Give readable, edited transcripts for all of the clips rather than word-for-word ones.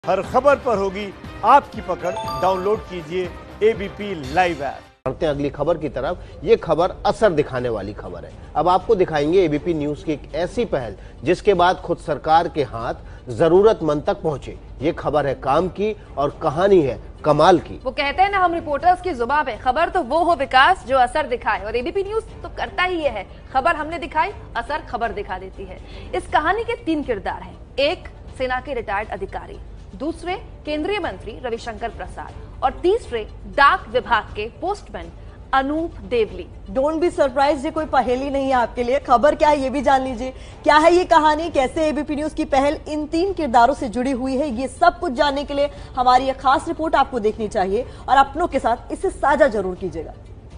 हर खबर पर होगी आपकी पकड़। डाउनलोड कीजिए एबीपी लाइव ऐप। बढ़ते हैं अगली खबर की तरफ। ये खबर असर दिखाने वाली खबर है। अब आपको दिखाएंगे एबीपी न्यूज की एक ऐसी पहल जिसके बाद खुद सरकार के हाथ जरूरतमंद तक पहुंचे। ये खबर है काम की और कहानी है कमाल की। वो कहते हैं ना, हम रिपोर्टर्स की जुबान पे खबर तो वो हो विकास जो असर दिखाए, और एबीपी न्यूज तो करता ही ये है। खबर हमने दिखाई, असर खबर दिखा देती है। इस कहानी के 3 किरदार हैं। एक सेना के रिटायर्ड अधिकारी, दूसरे केंद्रीय मंत्री रविशंकर प्रसाद और तीसरे डाक विभाग के postman Anoop Devli. Don't be surprise, ये कोई पहेली नहीं है आपके लिए। खबर क्या है ये भी जान लीजिए। क्या है ये कहानी, कैसे एबीपी न्यूज की पहल इन 3 किरदारों से जुड़ी हुई है, ये सब कुछ जानने के लिए हमारी ये खास रिपोर्ट आपको देखनी चाहिए और अपनों के साथ इसे साझा जरूर कीजिएगा।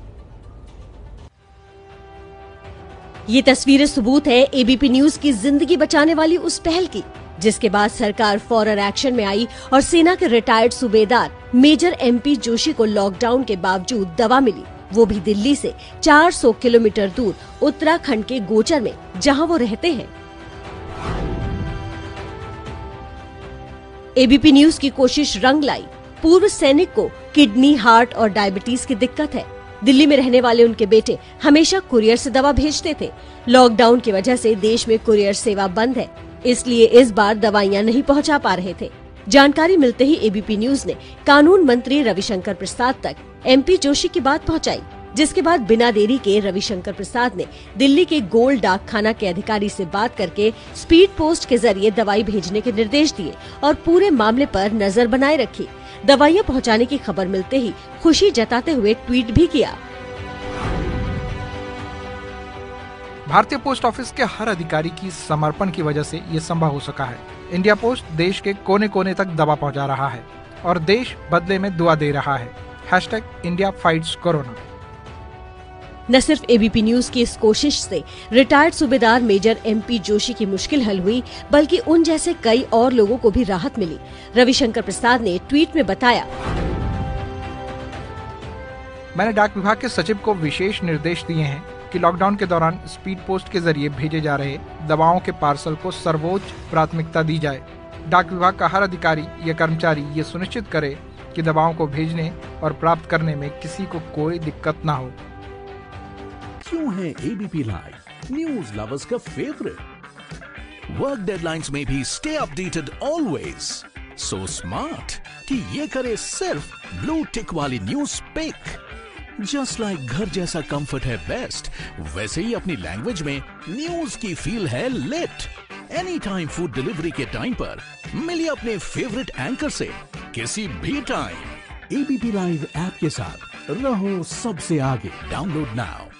ये तस्वीरें सबूत है एबीपी न्यूज की जिंदगी बचाने वाली उस पहल की, जिसके बाद सरकार फौरन एक्शन में आई और सेना के रिटायर्ड सूबेदार मेजर एमपी जोशी को लॉकडाउन के बावजूद दवा मिली, वो भी दिल्ली से 400 किलोमीटर दूर उत्तराखंड के गोचर में, जहां वो रहते हैं। एबीपी न्यूज की कोशिश रंग लाई। पूर्व सैनिक को किडनी, हार्ट और डायबिटीज की दिक्कत है। दिल्ली में रहने वाले उनके बेटे हमेशा कुरियर से दवा भेजते थे। लॉकडाउन की वजह से देश में कुरियर सेवा बंद है, इसलिए इस बार दवाइयां नहीं पहुंचा पा रहे थे। जानकारी मिलते ही एबीपी न्यूज ने कानून मंत्री रविशंकर प्रसाद तक एमपी जोशी की बात पहुंचाई, जिसके बाद बिना देरी के रविशंकर प्रसाद ने दिल्ली के गोल्ड डाक खाना के अधिकारी से बात करके स्पीड पोस्ट के जरिए दवाई भेजने के निर्देश दिए और पूरे मामले पर नजर बनाए रखी। दवाइयां पहुंचाने की खबर मिलते ही खुशी जताते हुए ट्वीट भी किया। भारतीय पोस्ट ऑफिस के हर अधिकारी की समर्पण की वजह से ये संभव हो सका है। इंडिया पोस्ट देश के कोने कोने तक दवा पहुंचा रहा है और देश बदले में दुआ दे रहा है। #India fights corona. न सिर्फ एबीपी न्यूज की इस कोशिश से रिटायर्ड सूबेदार मेजर एमपी जोशी की मुश्किल हल हुई, बल्कि उन जैसे कई और लोगों को भी राहत मिली। रविशंकर प्रसाद ने ट्वीट में बताया, मैंने डाक विभाग के सचिव को विशेष निर्देश दिए हैं कि लॉकडाउन के दौरान स्पीड पोस्ट के जरिए भेजे जा रहे दवाओं के पार्सल को सर्वोच्च प्राथमिकता दी जाए। डाक विभाग का हर अधिकारी या कर्मचारी ये सुनिश्चित करे कि दवाओं को भेजने और प्राप्त करने में किसी को कोई दिक्कत न हो। क्यों है एबीपी लाइव न्यूज लवर्स का फेवरेट? वर्क डेडलाइंस में भी stay updated always. So smart कि ये करे सिर्फ ब्लू टिक वाली न्यूज पिक। जस्ट लाइक घर जैसा कंफर्ट है बेस्ट, वैसे ही अपनी लैंग्वेज में न्यूज की फील है lit. Any time food delivery के टाइम पर मिलिए अपने फेवरेट एंकर से किसी भी टाइम। एबीपी लाइव ऐप के साथ रहो सबसे आगे। Download now.